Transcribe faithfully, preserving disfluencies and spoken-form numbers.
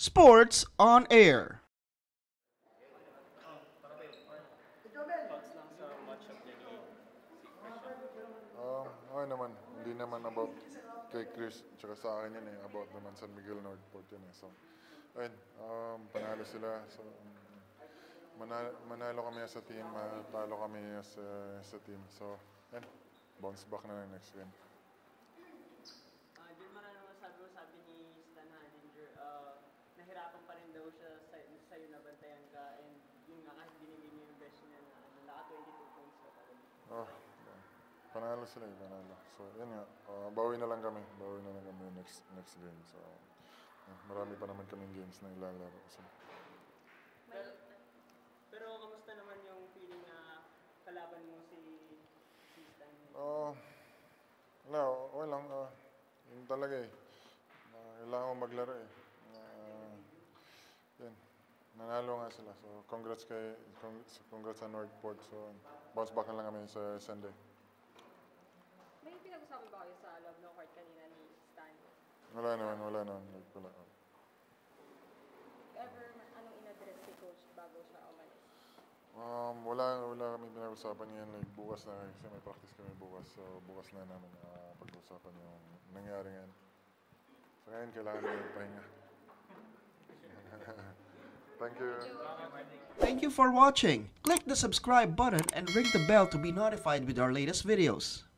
Sports on Air. Um, okay naman. Hindi naman about kay Chris, tsaka sa akin yun eh. About naman San Miguel, NorthPort yun eh. So, ayun, um, panalo sila. So, um, manalo, manalo kami as a team, matalo kami as a, as a team. So, ayun, bounce back na lang next game. Uh, din man naman sabi, sabi ni Standhardinger, uh, nahirapan pa rin daw siya sa, sa'yo na bantayan ka, and yun nga kahit binigay niyo yung best niya na ano, naka twenty-two points ka pa rin. Oh, panalo sila eh, panalo. So, yun nga, uh, bawi na lang kami. Bawi na lang kami next next game. So, uh, marami pa naman kaming games na ilalaro. So, Pero, pero kamusta naman yung feeling na kalaban mo si, si Stan? uh, wala, okay lang. Uh, yun talaga eh. Uh, kailangan ko maglaro eh. Uh, yun, nanalo nga sila. So, congrats kay, congrats, congrats sa NorthPort. So, bounce back na lang kami sa Sunday. May pinag-usapan ba kayo sa loob ng court kanina ni Stan? Wala naman, wala naman. Wala. Ever, anong in-address si coach bago siya umalis? Um, wala, wala kami pinag-usapan yan. Like, bukas na, kasi may practice kami bukas. So, bukas na namin uh, pag-usapan yung nangyari ngayon. So, ngayon, kailangan namin pahinga. Thank you. Thank you for watching. Click the subscribe button and ring the bell to be notified with our latest videos.